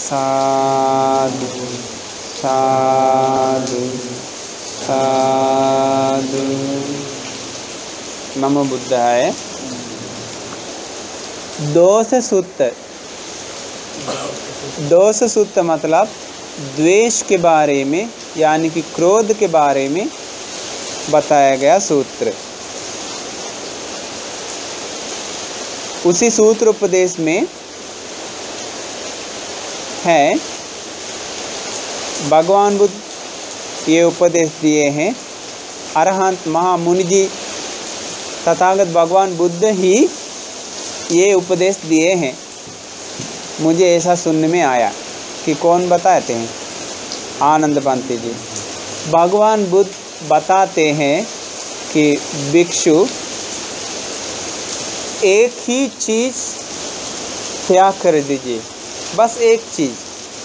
साधु साधु साधु। नमो बुद्धाय। दोष सूत्र, दोष सूत्र मतलब द्वेष के बारे में यानी कि क्रोध के बारे में बताया गया सूत्र। उसी सूत्र उपदेश में है भगवान बुद्ध ये उपदेश दिए हैं। अरहंत महामुनि जी तथागत भगवान बुद्ध ही ये उपदेश दिए हैं। मुझे ऐसा सुनने में आया कि कौन बताते हैं? आनंद पंथी जी। भगवान बुद्ध बताते हैं कि भिक्षु एक ही चीज़ त्याग कर दीजिए, बस एक चीज़।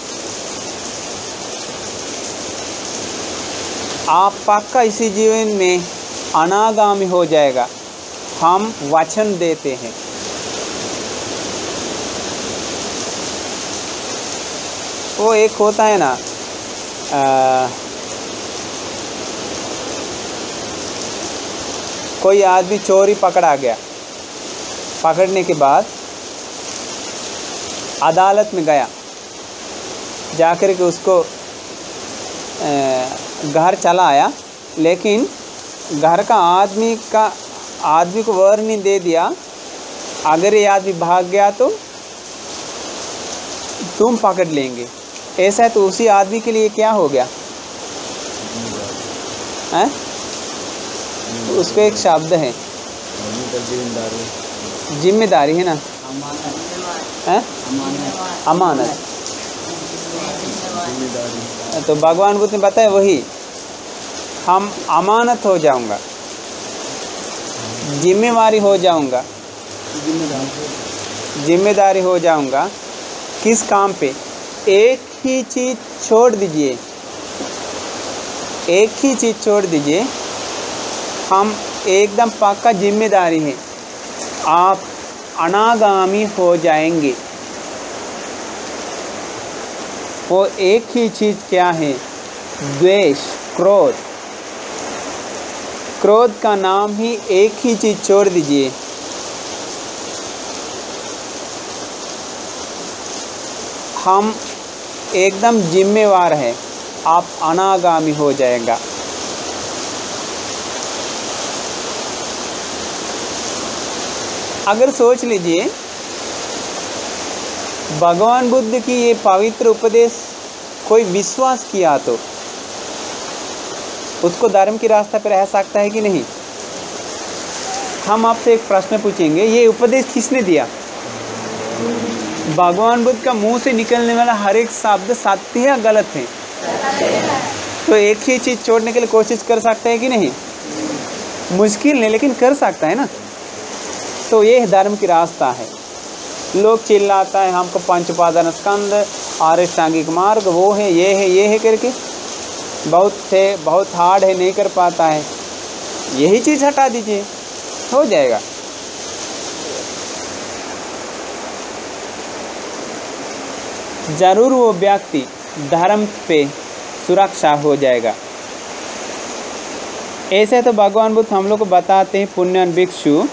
आप पक्का इसी जीवन में अनागामी हो जाएगा, हम वचन देते हैं। वो एक होता है ना, कोई आदमी चोरी पकड़ा गया, पकड़ने के बाद अदालत में गया, जाकर के उसको घर चला आया, लेकिन घर का आदमी को वार्निंग दे दिया, अगर ये आदमी भाग गया तो तुम पकड़ लेंगे। ऐसा है तो उसी आदमी के लिए क्या हो गया है? उसको एक शब्द है, जिम्मेदारी है ना, अमानत। तो भगवान बुद्ध ने बताया वही, हम अमानत हो जाऊंगा, जिम्मेवारी हो जाऊंगा, जिम्मेदारी हो जाऊंगा। किस काम पे? एक ही चीज़ छोड़ दीजिए, एक ही चीज़ छोड़ दीजिए, हम एकदम पक्का जिम्मेदारी है, आप अनागामी हो जाएंगे। वो एक ही चीज़ क्या है? द्वेष, क्रोध। क्रोध का नाम ही एक ही चीज़ छोड़ दीजिए। हम एकदम जिम्मेवार हैं, आप अनागामी हो जाएगा। अगर सोच लीजिए भगवान बुद्ध की ये पवित्र उपदेश कोई विश्वास किया तो उसको धर्म की रास्ते पर रह सकता है कि नहीं? हम आपसे एक प्रश्न पूछेंगे, ये उपदेश किसने दिया? भगवान बुद्ध का मुंह से निकलने वाला हर एक शब्द सत्य है या गलत है? तो एक ही चीज़ छोड़ने के लिए कोशिश कर सकता है कि नहीं? मुश्किल है लेकिन कर सकता है ना। तो ये धर्म की रास्ता है। लोग चिल्लाता है हमको पंच उपादान स्कंद, आष्टांगिक मार्ग, वो है, ये है करके, बहुत हार्ड है, नहीं कर पाता है। यही चीज़ हटा दीजिए, हो जाएगा। जरूर वो व्यक्ति धर्म पे सुरक्षा हो जाएगा। ऐसे तो भगवान बुद्ध हम लोग को बताते हैं, पुण्यवान भिक्षु,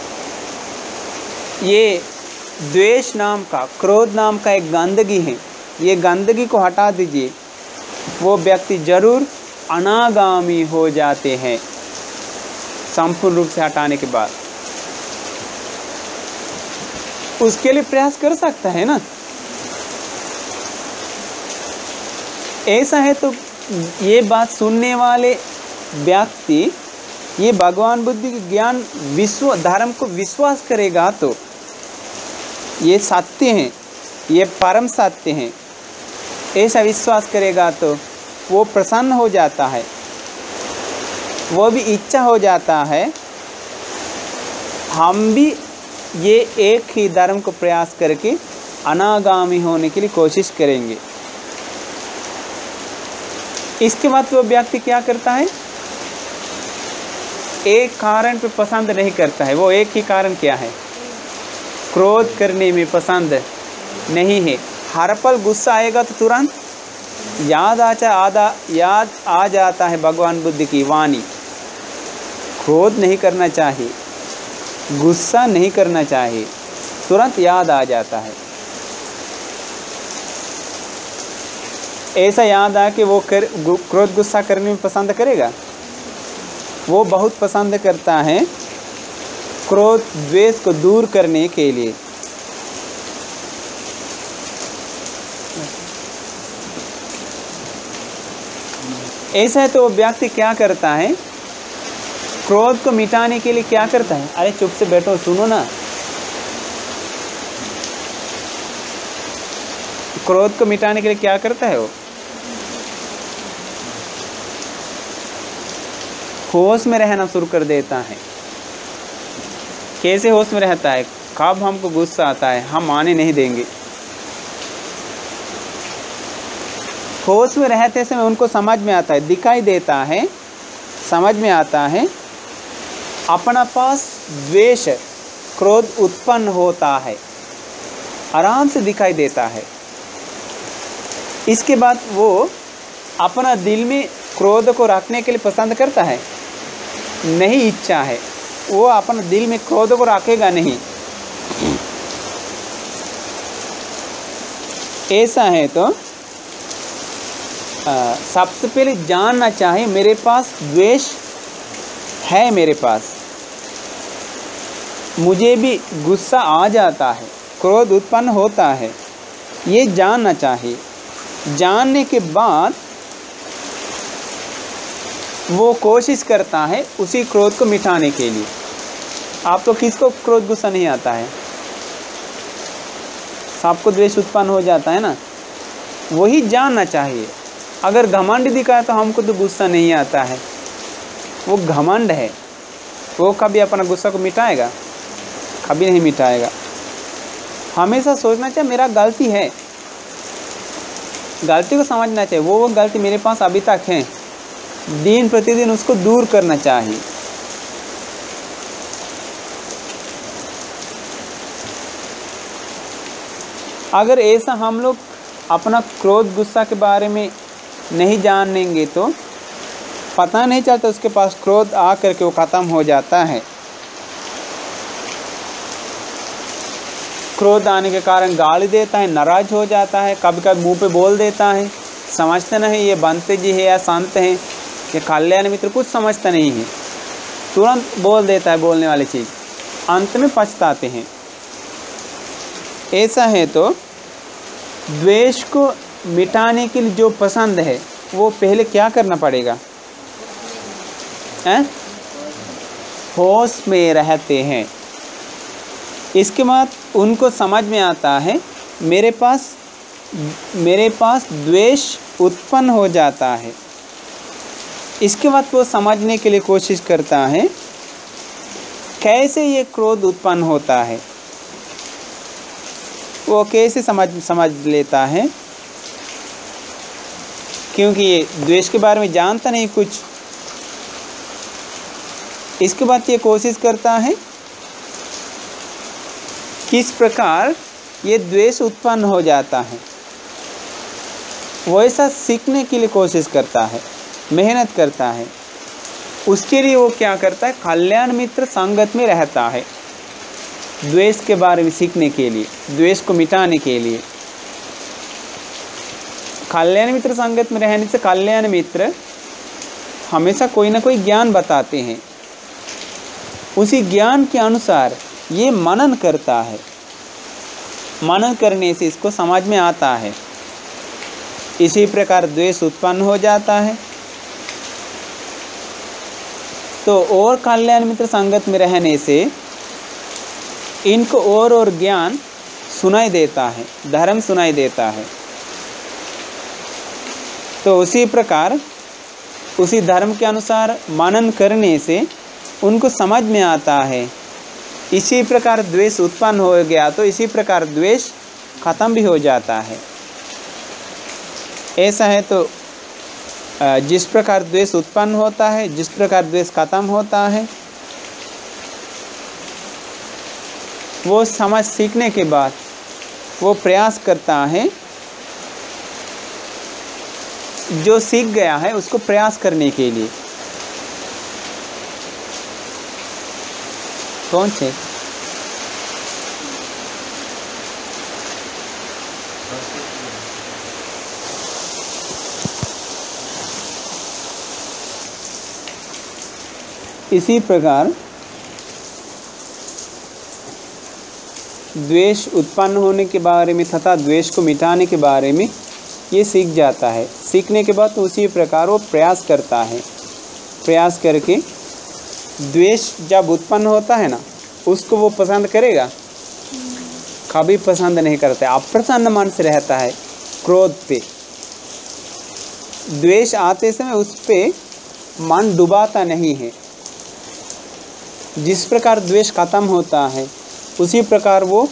ये द्वेष नाम का, क्रोध नाम का एक गंदगी है, ये गंदगी को हटा दीजिए, वो व्यक्ति जरूर अनागामी हो जाते हैं संपूर्ण रूप से हटाने के बाद। उसके लिए प्रयास कर सकता है ना। ऐसा है तो ये बात सुनने वाले व्यक्ति ये भगवान बुद्ध के ज्ञान धर्म को विश्वास करेगा तो ये सत्य हैं, ये परम सत्य हैं, ऐसा विश्वास करेगा तो वो प्रसन्न हो जाता है, वो भी इच्छा हो जाता है हम भी ये एक ही धर्म को प्रयास करके अनागामी होने के लिए कोशिश करेंगे। इसके बाद वो व्यक्ति क्या करता है? एक कारण पे पसंद नहीं करता है। वो एक ही कारण क्या है? क्रोध करने में पसंद नहीं है, हर पल गुस्सा आएगा तो तुरंत याद आ जाता है भगवान बुद्ध की वाणी। क्रोध नहीं करना चाहिए, गुस्सा नहीं करना चाहिए, तुरंत याद आ जाता है। ऐसा याद आ कि वो क्रोध गुस्सा करने में पसंद करेगा? वो बहुत पसंद करता है क्रोध द्वेष को दूर करने के लिए। ऐसा है तो व्यक्ति क्या करता है, क्रोध को मिटाने के लिए क्या करता है? अरे चुप से बैठो, सुनो ना। क्रोध को मिटाने के लिए क्या करता है वो? होश में रहना शुरू कर देता है। कैसे होश में रहता है? कब हमको गुस्सा आता है हम आने नहीं देंगे। होश में रहते समय उनको समझ में आता है, दिखाई देता है, समझ में आता है अपना पास द्वेष क्रोध उत्पन्न होता है, आराम से दिखाई देता है। इसके बाद वो अपना दिल में क्रोध को रखने के लिए पसंद करता है? नहीं, इच्छा है, वो अपना दिल में क्रोध को रखेगा नहीं। ऐसा है तो सबसे पहले जानना चाहिए मेरे पास द्वेष है, मेरे पास मुझे भी गुस्सा आ जाता है, क्रोध उत्पन्न होता है, ये जानना चाहिए। जानने के बाद वो कोशिश करता है उसी क्रोध को मिटाने के लिए। आप तो किसको क्रोध गुस्सा नहीं आता है? सबको द्वेष उत्पन्न हो जाता है ना। वही जानना चाहिए। अगर घमंड दिखाए तो हमको तो गुस्सा नहीं आता है, वो घमंड है, वो कभी अपना गुस्सा को मिटाएगा? कभी नहीं मिटाएगा। हमेशा सोचना चाहिए मेरा गलती है, गलती को समझना चाहिए, वो गलती मेरे पास अभी तक है, दिन प्रतिदिन उसको दूर करना चाहिए। अगर ऐसा हम लोग अपना क्रोध गुस्सा के बारे में नहीं जानेंगे तो पता नहीं चलता उसके पास क्रोध आ करके वो ख़त्म हो जाता है। क्रोध आने के कारण गाली देता है, नाराज हो जाता है, कभी कभी मुंह पे बोल देता है, समझते नहीं ये बंते जी है या संत हैं या कल्याण मित्र, कुछ समझता नहीं है, तुरंत बोल देता है बोलने वाली चीज़, अंत में पछताते हैं। ऐसा है तो द्वेष को मिटाने के लिए जो पसंद है वो पहले क्या करना पड़ेगा? होश में रहते हैं। इसके बाद उनको समझ में आता है मेरे पास द्वेष उत्पन्न हो जाता है। इसके बाद वो समझने के लिए कोशिश करता है कैसे ये क्रोध उत्पन्न होता है। वो कैसे समझ लेता है, क्योंकि ये द्वेष के बारे में जानता नहीं कुछ। इसके बाद ये कोशिश करता है किस प्रकार ये द्वेष उत्पन्न हो जाता है, वैसा सीखने के लिए कोशिश करता है, मेहनत करता है। उसके लिए वो क्या करता है, कल्याण मित्र संगत में रहता है, द्वेष के बारे में सीखने के लिए, द्वेष को मिटाने के लिए। कल्याण मित्र संगत में रहने से कल्याण मित्र हमेशा कोई ना कोई ज्ञान बताते हैं, उसी ज्ञान के अनुसार ये मनन करता है। मनन करने से इसको समझ में आता है, इसी प्रकार द्वेष उत्पन्न हो जाता है। तो और कल्याण मित्र संगत में रहने से इनको और ज्ञान सुनाई देता है, धर्म सुनाई देता है। तो उसी प्रकार उसी धर्म के अनुसार मनन करने से उनको समझ में आता है, इसी प्रकार द्वेष उत्पन्न हो गया तो इसी प्रकार द्वेष खत्म भी हो जाता है। ऐसा है तो जिस प्रकार द्वेष उत्पन्न होता है, जिस प्रकार द्वेष खत्म होता है, वो समझ सीखने के बाद वो प्रयास करता है जो सीख गया है उसको प्रयास करने के लिए। कौन से? इसी प्रकार द्वेष उत्पन्न होने के बारे में तथा द्वेष को मिटाने के बारे में ये सीख जाता है। सीखने के बाद तो उसी प्रकार वो प्रयास करता है। प्रयास करके द्वेष जब उत्पन्न होता है ना, उसको वो पसंद करेगा? कभी पसंद नहीं करता है। अप्रसन्न मन से रहता है क्रोध पे। द्वेष आते समय उस पे मन डुबाता नहीं है। जिस प्रकार द्वेष खत्म होता है उसी प्रकार वो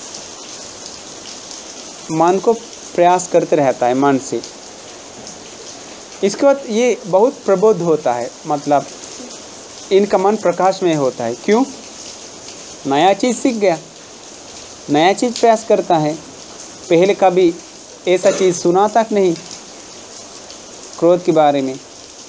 मन को प्रयास करते रहता है मन से। इसके बाद ये बहुत प्रबोध होता है, मतलब इनका मन प्रकाश में होता है। क्यों? नया चीज़ सीख गया, नया चीज़ प्रयास करता है। पहले कभी ऐसा चीज़ सुना तक नहीं क्रोध के बारे में।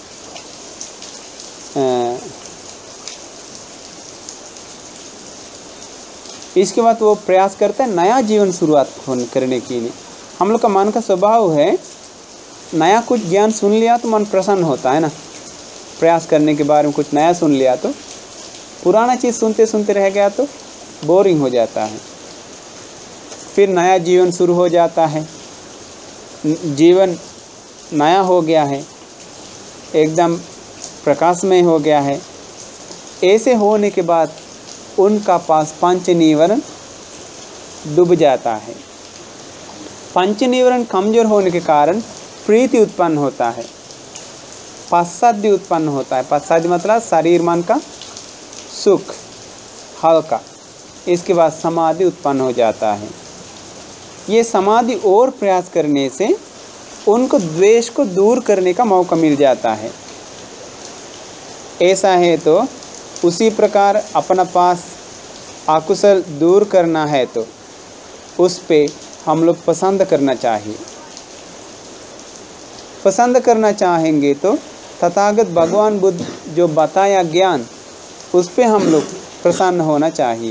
इसके बाद वो प्रयास करता है नया जीवन शुरुआत करने के लिए। हम लोग का मन का स्वभाव है, नया कुछ ज्ञान सुन लिया तो मन प्रसन्न होता है ना। प्रयास करने के बारे में कुछ नया सुन लिया तो, पुराना चीज़ सुनते सुनते रह गया तो बोरिंग हो जाता है। फिर नया जीवन शुरू हो जाता है, जीवन नया हो गया है, एकदम प्रकाशमय हो गया है। ऐसे होने के बाद उनका पास पंच निवरण डूब जाता है। पंच निवरण कमजोर होने के कारण प्रीति उत्पन्न होता है, पश्चाद्य उत्पन्न होता है। पश्चाद्य मतलब शरीर मन का सुख हल्का। इसके बाद समाधि उत्पन्न हो जाता है। ये समाधि और प्रयास करने से उनको द्वेष को दूर करने का मौका मिल जाता है। ऐसा है तो उसी प्रकार अपना पास अकुशल दूर करना है तो उस पे हम लोग पसंद करना चाहिए। पसंद करना चाहेंगे तो तथागत भगवान बुद्ध जो बताया ज्ञान, उस पे हम लोग प्रसन्न होना चाहिए।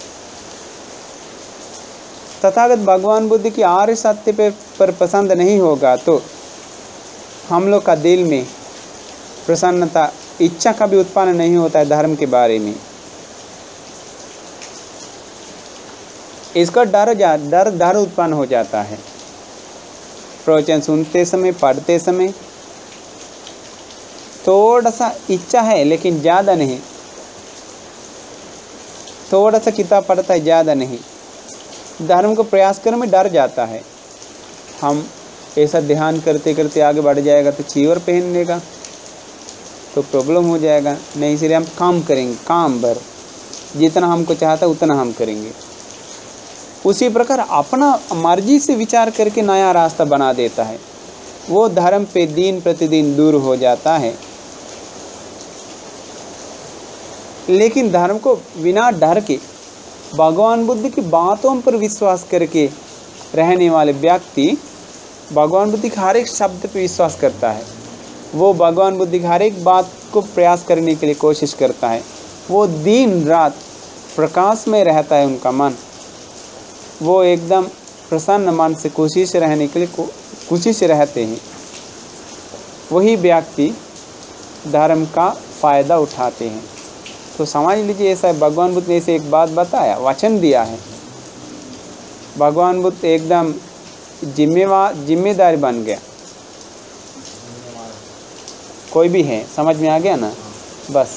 तथागत भगवान बुद्ध की आर्य सत्य पर पसंद नहीं होगा तो हम लोग का दिल में प्रसन्नता, इच्छा कभी उत्पन्न नहीं होता है धर्म के बारे में। इसका डर उत्पन्न हो जाता है। प्रवचन सुनते समय, पढ़ते समय थोड़ा सा इच्छा है लेकिन ज़्यादा नहीं, थोड़ा सा किताब पढ़ता है, ज़्यादा नहीं। धर्म को प्रयास करने में डर जाता है। हम ऐसा ध्यान करते करते आगे बढ़ जाएगा तो चीवर पहनने का तो प्रॉब्लम हो जाएगा। नहीं, इसलिए हम काम करेंगे, काम भर जितना हमको चाहता उतना हम करेंगे। उसी प्रकार अपना मर्जी से विचार करके नया रास्ता बना देता है। वो धर्म पे दिन प्रतिदिन दूर हो जाता है। लेकिन धर्म को बिना डर के भगवान बुद्ध की बातों पर विश्वास करके रहने वाले व्यक्ति भगवान बुद्ध के हर एक शब्द पर विश्वास करता है। वो भगवान बुद्ध की हर एक बात को प्रयास करने के लिए कोशिश करता है। वो दिन रात प्रकाश में रहता है उनका मन। वो एकदम प्रसन्न मन से कोशिश रहने के लिए कोशिश रहते हैं। वही व्यक्ति धर्म का फ़ायदा उठाते हैं। तो समझ लीजिए, ऐसा भगवान बुद्ध ने ऐसे एक बात बताया, वचन दिया है। भगवान बुद्ध एकदम जिम्मेदारी बन गया। कोई भी है, समझ में आ गया ना? बस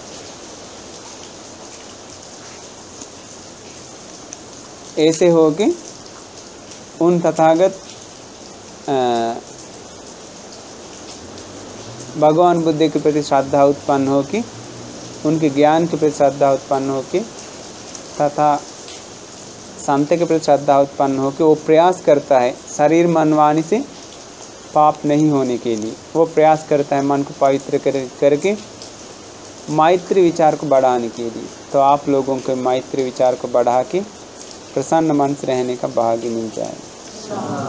ऐसे हो के उन तथागत भगवान बुद्ध के प्रति श्रद्धा उत्पन्न हो कि उनके ज्ञान के प्रति श्रद्धा उत्पन्न हो के तथा संत के प्रति श्रद्धा उत्पन्न हो के वो प्रयास करता है शरीर मन वाणी से पाप नहीं होने के लिए। वो प्रयास करता है मन को पवित्र करके मैत्री विचार को बढ़ाने के लिए। तो आप लोगों के मैत्री विचार को बढ़ा के प्रसन्न मन से रहने का भाग्य मिल जाए।